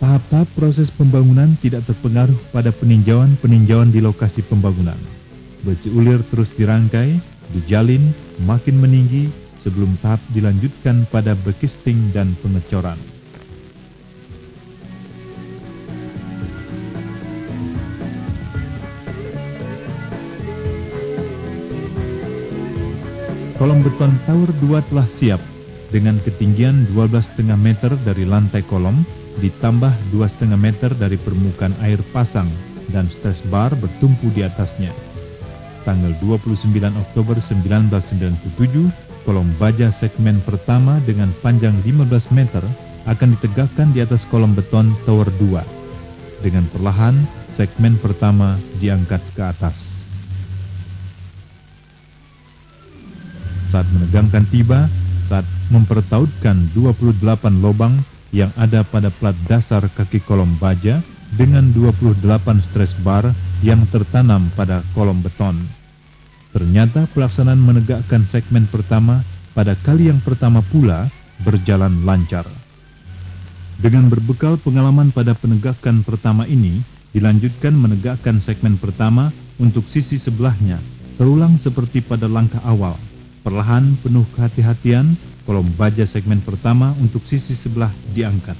Tahap-tahap proses pembangunan tidak terpengaruh pada peninjauan-peninjauan di lokasi pembangunan. Besi ulir terus dirangkai, dijalin, makin meninggi sebelum tahap dilanjutkan pada bekisting dan pengecoran. Kolom beton Tower 2 telah siap dengan ketinggian 12,5 meter dari lantai kolom, ditambah 2,5 meter dari permukaan air pasang dan stress bar bertumpu di atasnya. Tanggal 29 Oktober 1997, kolom baja segmen pertama dengan panjang 15 meter akan ditegakkan di atas kolom beton Tower 2. Dengan perlahan, segmen pertama diangkat ke atas. Saat menegangkan tiba, saat mempertautkan 28 lubang yang ada pada plat dasar kaki kolom baja dengan 28 stress bar yang tertanam pada kolom beton. Ternyata pelaksanaan menegakkan segmen pertama pada kali yang pertama pula berjalan lancar. Dengan berbekal pengalaman pada penegakan pertama ini, dilanjutkan menegakkan segmen pertama untuk sisi sebelahnya, terulang seperti pada langkah awal. Perlahan, penuh kehati-hatian, kolom baja segmen pertama untuk sisi sebelah diangkat.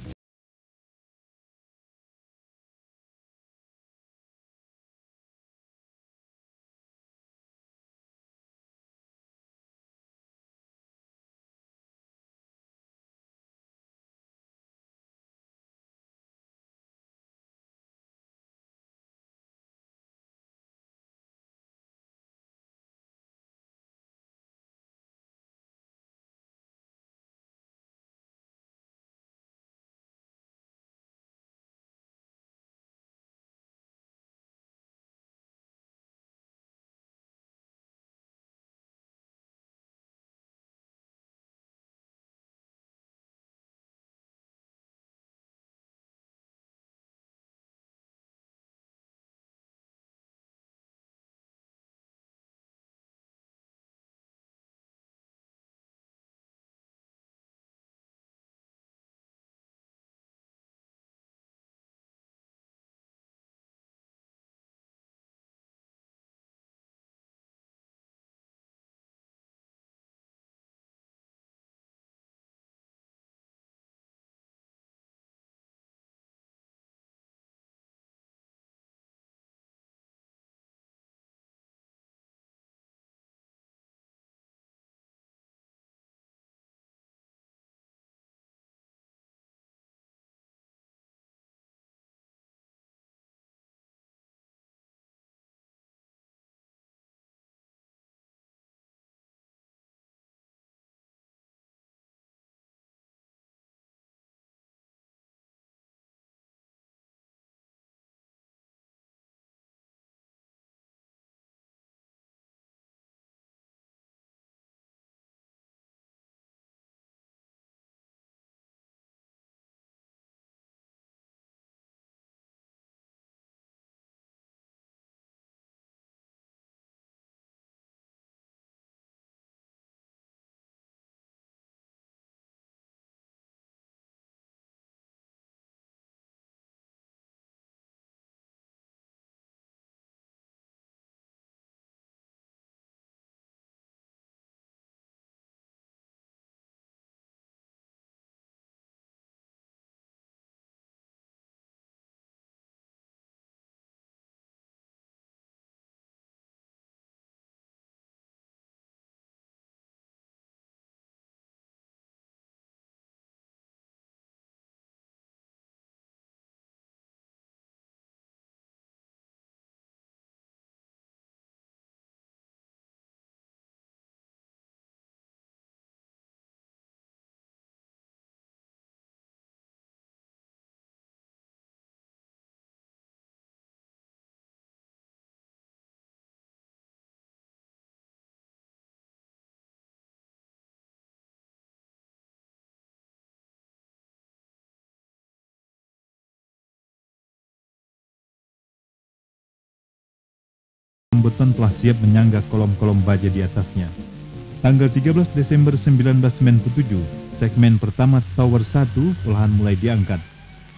Beton telah siap menyangga kolom-kolom baja di atasnya. Tanggal 13 Desember 1997, segmen pertama Tower 1 perlahan mulai diangkat.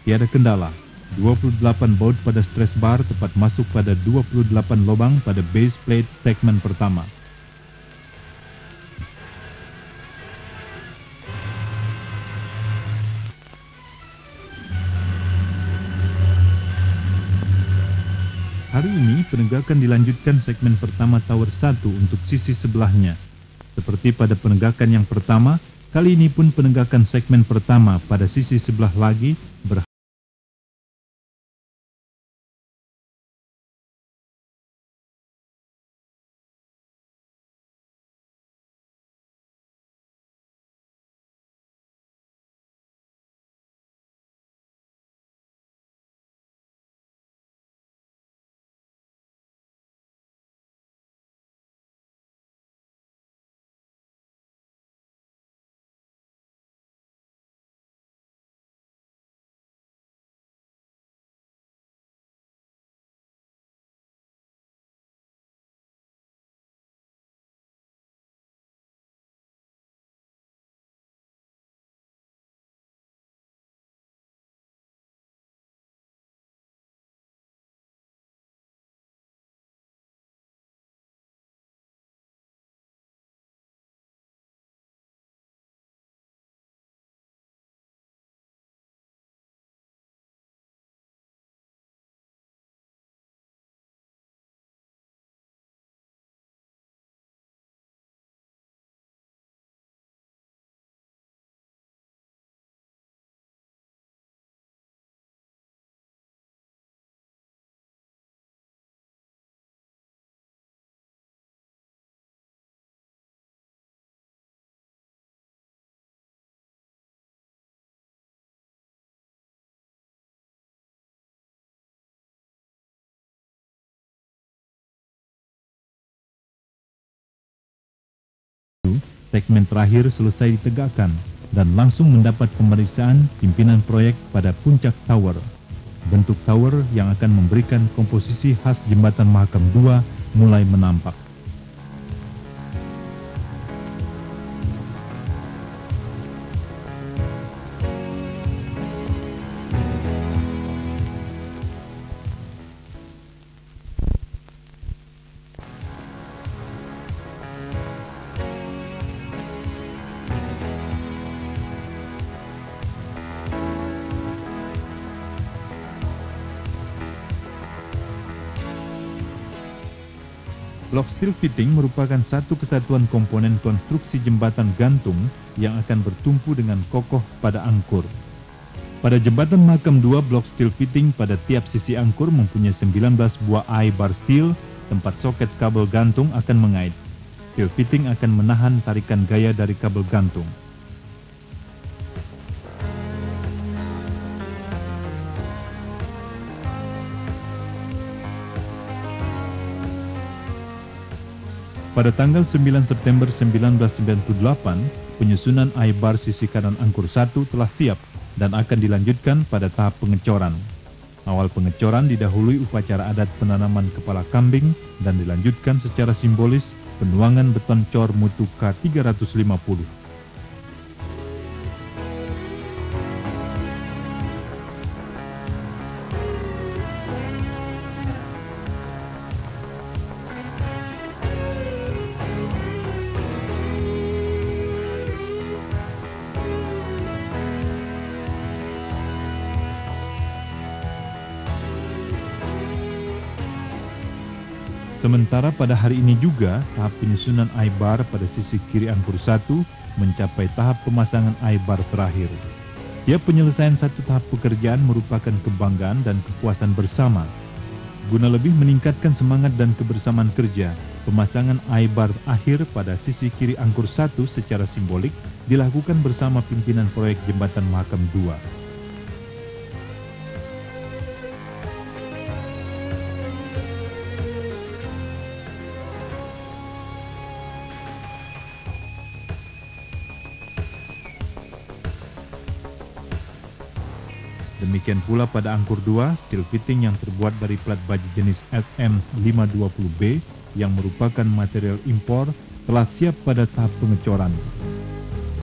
Tiada kendala, 28 baut pada stress bar tepat masuk pada 28 lubang pada base plate segmen pertama. Hari ini penegakan dilanjutkan segmen pertama tower 1 untuk sisi sebelahnya. Seperti pada penegakan yang pertama, kali ini pun penegakan segmen pertama pada sisi sebelah lagi segmen terakhir selesai ditegakkan dan langsung mendapat pemeriksaan pimpinan proyek pada puncak tower. Bentuk tower yang akan memberikan komposisi khas jembatan Mahakam 2 mulai menampak. Blok steel fitting merupakan satu kesatuan komponen konstruksi jembatan gantung yang akan bertumpu dengan kokoh pada angkur. Pada jembatan Mahakam 2, blok steel fitting pada tiap sisi angkur mempunyai 19 buah I-bar steel, tempat soket kabel gantung akan mengait. Steel fitting akan menahan tarikan gaya dari kabel gantung. Pada tanggal 9 September 1998, penyusunan I-bar sisi kanan angkur 1 telah siap dan akan dilanjutkan pada tahap pengecoran. Awal pengecoran didahului upacara adat penanaman kepala kambing dan dilanjutkan secara simbolis penuangan beton cor mutu K350. Sementara pada hari ini juga, tahap penyusunan I-bar pada sisi kiri angkur 1 mencapai tahap pemasangan I-bar terakhir. Tiap penyelesaian satu tahap pekerjaan merupakan kebanggaan dan kepuasan bersama. Guna lebih meningkatkan semangat dan kebersamaan kerja, pemasangan I-bar akhir pada sisi kiri angkur 1 secara simbolik dilakukan bersama pimpinan proyek Jembatan Mahakam 2. Demikian pula pada angkur 2, steel fitting yang terbuat dari plat baja jenis SM520B yang merupakan material impor telah siap pada tahap pengecoran.